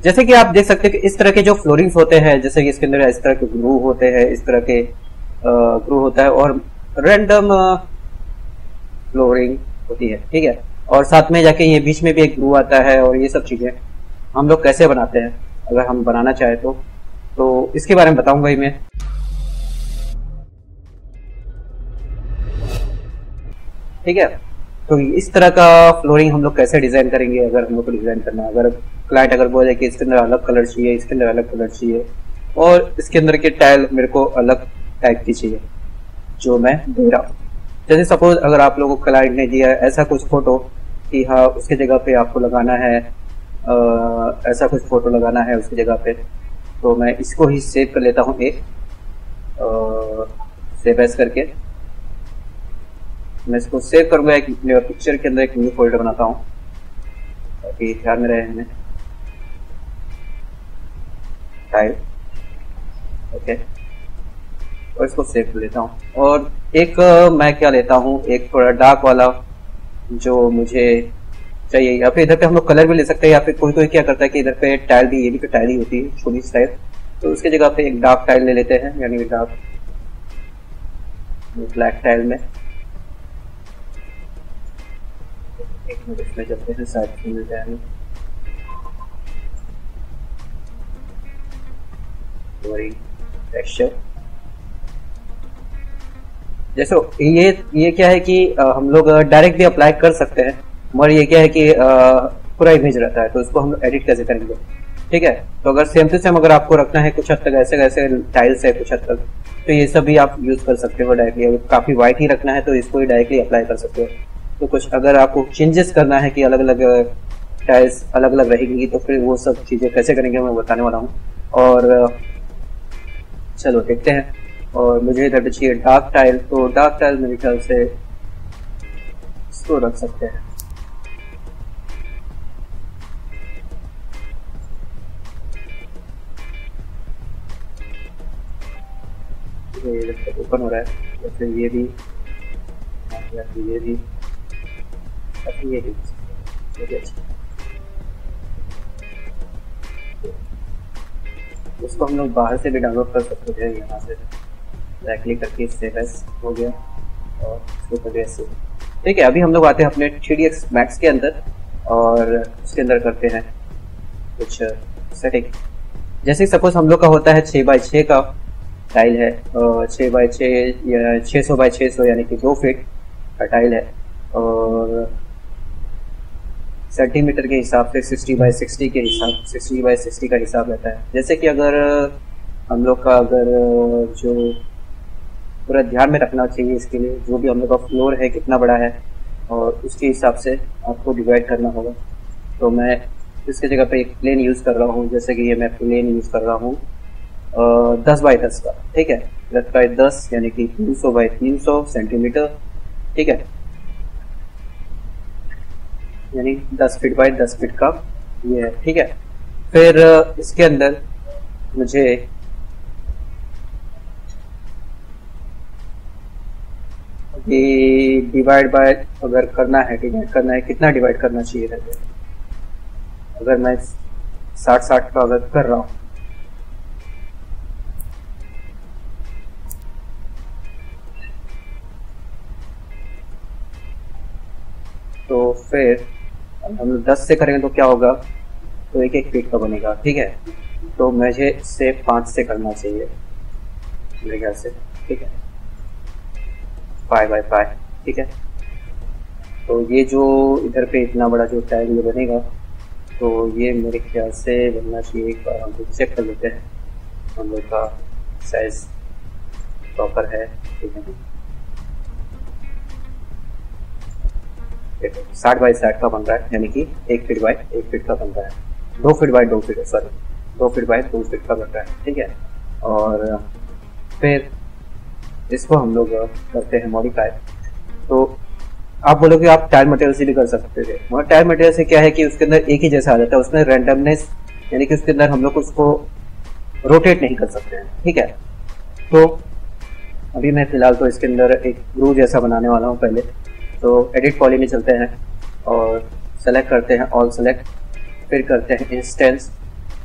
जैसे कि आप देख सकते हैं कि इस तरह के जो फ्लोरिंग्स होते हैं, जैसे कि इसके अंदर इस तरह के ग्रू होते हैं, इस तरह के ग्रू होता है और रैंडम फ्लोरिंग होती है, ठीक है। और साथ में जाके ये बीच में भी एक ग्रू आता है और ये सब चीजें हम लोग कैसे बनाते हैं अगर हम बनाना चाहे तो इसके बारे में बताऊंगा ही मैं। ठीक है, तो इस तरह का फ्लोरिंग हम लोग कैसे डिजाइन करेंगे अगर हम लोग को डिजाइन करना है। अगर क्लाइंट अगर बोले कि इसके अंदर अलग कलर चाहिए, इसके अंदर अलग कलर चाहिए और इसके अंदर के टाइल मेरे को अलग टाइप की चाहिए जो मैं दे रहा हूँ। जैसे सपोज अगर आप लोगों को क्लाइंट ने दिया ऐसा कुछ फोटो कि हाँ उसकी जगह पे आपको लगाना है ऐसा कुछ फोटो लगाना है उसकी जगह पे, तो मैं इसको ही सेव कर लेता हूँ एक सेव एज करके। मैं इसको सेव करूंगा एक पिक्चर के अंदर, एक न्यू फोल्डर बनाता हूँ ताकि ध्यान में रहे हमें। टाइल ओके, और इसको सेव कर लेता हूँ। और एक मैं क्या लेता हूँ, एक थोड़ा डार्क वाला जो मुझे चाहिए, या फिर इधर पे हम लोग कलर भी ले सकते हैं, या फिर कोई कोई क्या करता है कि इधर पे टाइल भी, ये भी तो टाइल ही होती है छोटी सी टाइल, तो उसके जगह पे एक डार्क टाइल ले लेते हैं, यानी डार्क ब्लैक टाइल में। एक मिनट इसमें चलते हैं, साइड में मिलता है टेक्सचर। जैसे ये क्या है कि हम लोग डायरेक्ट भी अप्लाई कर सकते हैं, मगर ये क्या है कि पूरा इमेज रहता है, तो उसको हम एडिट कैसे करेंगे। ठीक है, तो अगर सेम टू सेम अगर आपको रखना है कुछ हद तक ऐसे ऐसे टाइल्स है कुछ हद तक, तो ये सब भी आप यूज कर सकते हो डायरेक्टली। अगर काफी वाइट ही रखना है तो इसको ही डायरेक्टली अप्लाई कर सकते हो। तो कुछ अगर आपको चेंजेस करना है कि अलग अलग टाइल्स अलग अलग रहेंगी, तो फिर वो सब चीजें कैसे करेंगे मैं बताने वाला हूँ। और चलो देखते हैं। और मुझे इधर चाहिए डार्क टाइल, तो डार्क टाइल मेरे ख्याल से इसको रख सकते हैं। ओपन हो रहा है, या फिर ये भी, या फिर ये भी, या फिर ये भी अच्छा। उसको हम लोग बाहर से भी डाउनलोड कर सकते हैं, यहाँ से राइट क्लिक करके सेव एज हो गया और इसको कर दिया सेव। ठीक है, अभी हम लोग आते हैं अपने 3ds Max के अंदर और उसके अंदर करते हैं कुछ सेटिंग। जैसे सपोज हम लोग का होता है 6x6 का टाइल है, 6x6 या 600x600 यानी कि 2 फीट का टाइल है, और सेंटीमीटर के हिसाब से 60x60 के हिसाब 60x60 का हिसाब रहता है। जैसे कि अगर हम लोग का अगर जो पूरा ध्यान में रखना चाहिए इसके लिए, जो भी हम लोग का फ्लोर है कितना बड़ा है और उसके हिसाब से आपको डिवाइड करना होगा। तो मैं इसके जगह पे एक प्लेन यूज़ कर रहा हूँ, जैसे कि ये मैं प्लेन यूज़ कर रहा हूँ 10x10 का। ठीक है, 10x10 यानी कि 300x300 सेंटीमीटर। ठीक है, यानी 10 फीट बाय 10 फीट का ये है। ठीक है, फिर इसके अंदर मुझे ये डिवाइड बाय अगर करना है, डिवाइड करना है, कितना डिवाइड करना चाहिए रहते, अगर मैं 60-60 का अगर कर रहा हूँ तो फिर हम 10 से करेंगे तो क्या होगा, तो 1-1 फीट का बनेगा। ठीक है, तो मुझे इससे 5 से करना चाहिए मेरे ख्याल से। ठीक है, 5x5। ठीक है, तो ये जो इधर पे इतना बड़ा जो टाइल ये बनेगा, तो ये मेरे ख्याल से बनना चाहिए। एक बार हम चेक कर लेते हैं हम लोग का साइज प्रॉपर है। ठीक है, 60x60 का बन रहा है, यानी कि 1 फीट बाय 1 फीट का बन रहा है, 2 feet by 2 feet, sorry 2 feet by 2 feet का बन रहा है। ठीक है, और फिर इसको हम लोग करते हैं मॉडिफाई। तो आप बोलोगे आप टाइल मटेरियल से भी कर सकते थे, मगर टाइल मटेरियल से क्या है कि उसके अंदर एक ही जैसा आ जाता है, उसमें रैंडमनेस, यानी कि उसके अंदर हम लोग उसको रोटेट नहीं कर सकते हैं। ठीक है, तो अभी मैं फिलहाल तो इसके अंदर एक ग्रू जैसा बनाने वाला हूँ। पहले तो एडिट पॉली में चलते हैं और सेलेक्ट करते हैं ऑल सेलेक्ट, फिर करते हैं इंस्टेंस,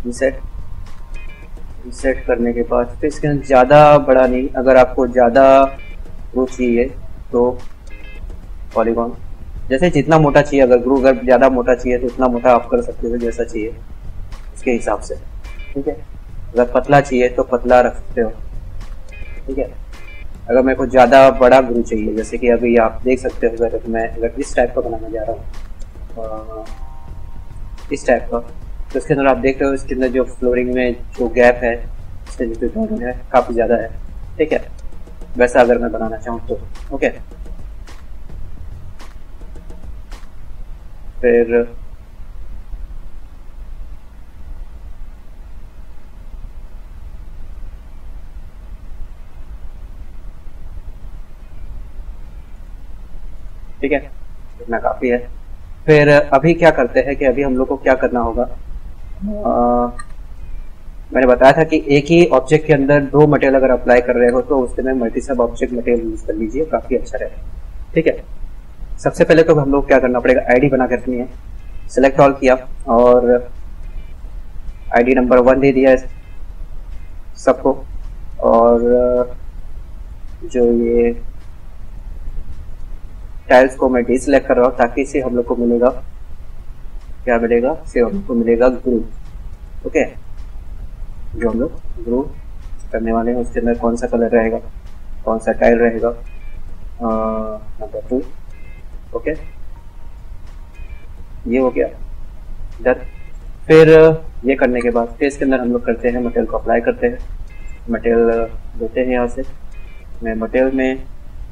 रीसेट। रीसेट करने के बाद फिर इसके अंदर ज़्यादा बड़ा नहीं, अगर आपको ज़्यादा ग्रू चाहिए तो पॉलीगॉन, जैसे जितना मोटा चाहिए, अगर ग्रू अगर ज़्यादा मोटा चाहिए तो उतना मोटा आप कर सकते हो जैसा चाहिए उसके हिसाब से, ठीक है। अगर पतला चाहिए तो पतला रख सकते हो, ठीक है। अगर मेरे को ज़्यादा बड़ा ग्रू चाहिए, जैसे कि अभी आप देख सकते हो, अगर मैं अगर इस टाइप का बनाने जा रहा हूँ, इस टाइप का, तो इसके अंदर आप देख रहे हो इसके अंदर जो फ्लोरिंग में जो गैप है इसके जो है काफ़ी ज़्यादा है, ठीक है। वैसा अगर मैं बनाना चाहूँ तो ओके। फिर ठीक है, इतना काफ़ी है। फिर अभी क्या करते हैं कि अभी हम लोग को क्या करना होगा, मैंने बताया था कि एक ही ऑब्जेक्ट के अंदर दो मटेरियल अगर अप्लाई कर रहे हो तो उसके में मल्टी सब ऑब्जेक्ट मटेरियल यूज कर लीजिए, काफ़ी अच्छा रहेगा, ठीक है। सबसे पहले तो हम लोग क्या करना पड़ेगा, आईडी बना कर रखनी है। सेलेक्ट ऑल किया और आईडी नंबर 1 दे दिया है सबको, और जो ये टाइल्स को मैं डीसेलेक्ट कर रहा हूँ ताकि इसे हम लोग को मिलेगा, क्या मिलेगा, इसे हम लोग को मिलेगा ग्रू, ओके। जो हम लोग ग्रू करने वाले हैं उसके अंदर कौन सा कलर रहेगा, कौन सा टाइल रहेगा, नंबर 2, ओके। ये हो गया डन। फिर ये करने के बाद फिर इसके अंदर हम लोग करते हैं मटेरियल को अप्लाई करते हैं। मटेरियल देते हैं यहाँ से, मैं मटेरियल में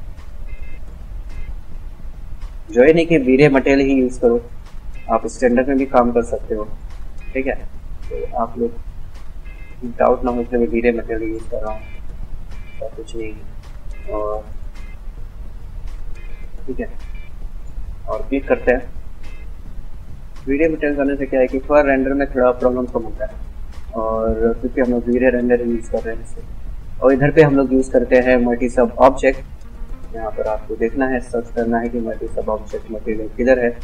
जो है नहीं कि वीरे मटेरियल ही यूज़ करो, आप स्टैंडर्ड में भी काम कर सकते हो, ठीक है। तो आप लोग डाउट ना हो इसलिए मैं वीरे मटेरियल यूज़ कर रहा हूँ, तो कुछ नहीं। और ठीक है, और क्लिक करते हैं। वीरे मटेरियल करने से क्या है कि पर रेंडर में थोड़ा प्रॉब्लम कम होता है, और क्योंकि हम लोग वीरे रेंडर यूज़ कर रहे हैं इससे। और इधर पे हम लोग यूज़ करते हैं मल्टी सब ऑब्जेक्ट। यहाँ पर आपको देखना है, सर्च करना है कि मल्टी सब ऑब्जेक्ट मटेरियल किधर है।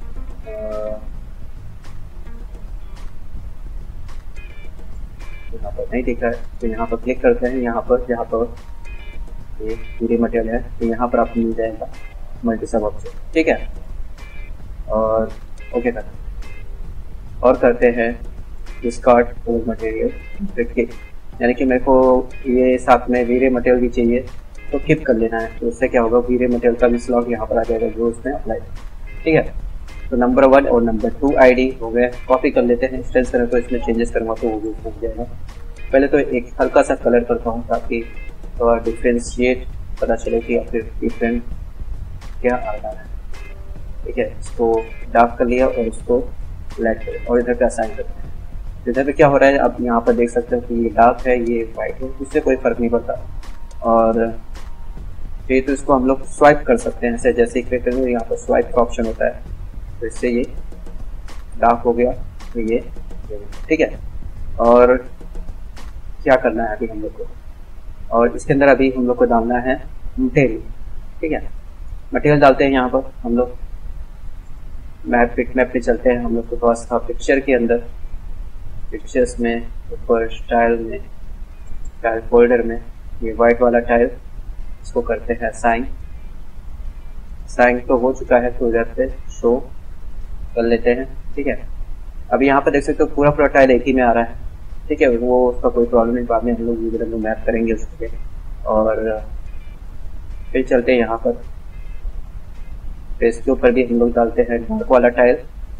यहाँ पर नहीं दिख रहा है तो यहाँ पर क्लिक करते हैं, यहाँ पर जहाँ पर ये पूरी मटेरियल है तो यहाँ पर आपको मिल जाएगा मल्टी सब ऑब्जेक्ट, ठीक है। और ओके करते हैं और करते हैं डिस्कार्ड ऑल मटेरियल, यानी कि मेरे को ये साथ में वीरे मटेरियल भी चाहिए तो कीप कर लेना है। तो उससे क्या होगा, वीरे मटेरियल का भी स्लॉट यहाँ पर आ जाएगा जो उसमें अप्लाई, ठीक है। तो नंबर 1 और नंबर 2 आईडी हो गए, कॉपी कर लेते हैं। इंस्टेंस करें तो इसमें चेंजेस करूँगा तो वो भी उसमें जाएगा। पहले तो एक हल्का सा कलर करता हूँ ताकि थोड़ा डिफ्रेंशिएट पता चले कि या फिर डिफरेंट क्या आ रहा है, ठीक है। इसको डार्क कर लिया और इसको ब्लैक कर, और इधर पे असाइन करते हैं। इधर पे क्या हो रहा है, आप यहाँ पर देख सकते हो कि ये डार्क है, ये वाइट है, इससे कोई फर्क नहीं पड़ता। और फिर तो इसको हम लोग स्वाइप कर सकते हैं, ऐसे जैसे क्लिक करेंगे यहाँ पर स्वाइप का ऑप्शन होता है, तो इससे ये डार्क हो गया, तो ये ठीक है। और क्या करना है अभी हम लोग को, और इसके अंदर अभी हम लोग को डालना है मटेरियल, ठीक है। मटेरियल डालते हैं यहाँ पर हम लोग, मैप पे चलते हैं। हम लोग के पास था पिक्चर के अंदर, पिक्चर्स में ऊपर स्टाइल में, स्टाइल फोल्डर में ये वाइट वाला टाइल, इसको करते हैं साइन। साइन तो हो चुका है तो इधर पे शो कर लेते हैं, ठीक है। अभी यहाँ पर देख सकते हो पूरा टाइल एक ही में आ रहा है, ठीक है। वो उसका कोई प्रॉब्लम नहीं, बाद में हम लोग यूजर मैप करेंगे उस पर। और फिर चलते हैं यहाँ पर, फिर इसके ऊपर भी हम लोग डालते हैं डार्क वाला टाइल,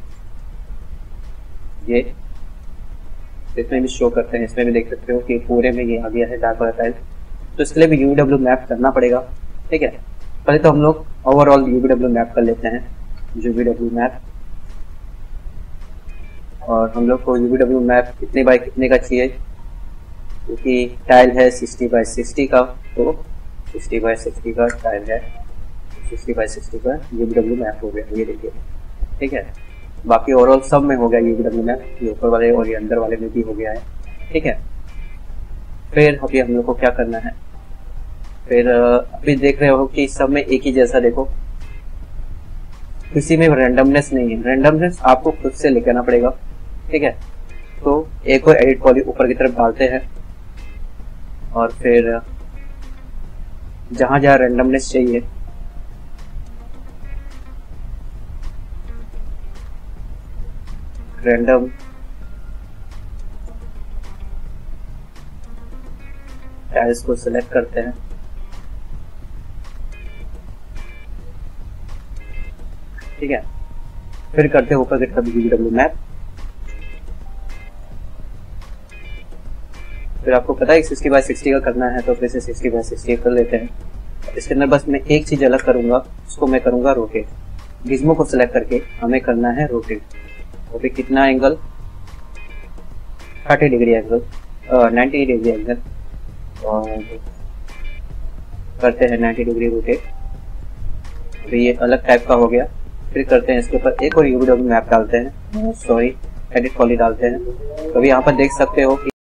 ये इसमें भी शो करते हैं। इसमें भी देख सकते हो कि पूरे में ये आ गया है डार्क वाला टाइल। तो इसके लिए भी यूडब्ल्यू मैप करना पड़ेगा, ठीक है। पहले तो हम लोग ओवरऑल यूडब्ल्यू मैप कर लेते हैं, यूडब्ल्यू मैप। और हम लोग को यूडब्ल्यू मैप कितने बाय कितने का चाहिए, क्योंकि टाइल है 60 बाय 60 का, तो 60 बाय 60 का टाइल है, 60 बाय 60 का यूडब्ल्यू मैप हो गया, ये देखिए, ठीक है। बाकी ओवरऑल सब में हो गया यूडब्ल्यू मैप, ये ऊपर वाले और ये अंदर वाले में भी हो गया है, ठीक है। फिर अभी हम लोग को क्या करना है, फिर अभी देख रहे हो कि सब में एक ही जैसा, देखो किसी में रैंडमनेस नहीं है। रैंडमनेस आपको खुद से लेकर आना पड़ेगा, ठीक है। तो एक और एडिट पॉली ऊपर की तरफ डालते हैं और फिर जहां जहां रैंडमनेस चाहिए रैंडम टाइल्स को सिलेक्ट करते हैं। ठीक है, फिर करते हैं ऊपर की तरफ UV मैप। फिर आपको पता है 60x60 का करना है तो फिर से 60x60 कर लेते हैं। इसके अंदर बस मैं एक चीज अलग करूंगा, उसको मैं करूंगा रोटेट। गिज्मो को सिलेक्ट करके हमें करना है रोटेट। वो भी कितना angle, 30 degree angle, 90 degree angle, और करते हैं 90 डिग्री रोटेट। अभी ये अलग टाइप का हो गया। फिर करते हैं इसके ऊपर एक और UV मैप डालते हैं, सॉरी एडिट पॉली डालते हैं। तो अभी यहाँ पर देख सकते हो कि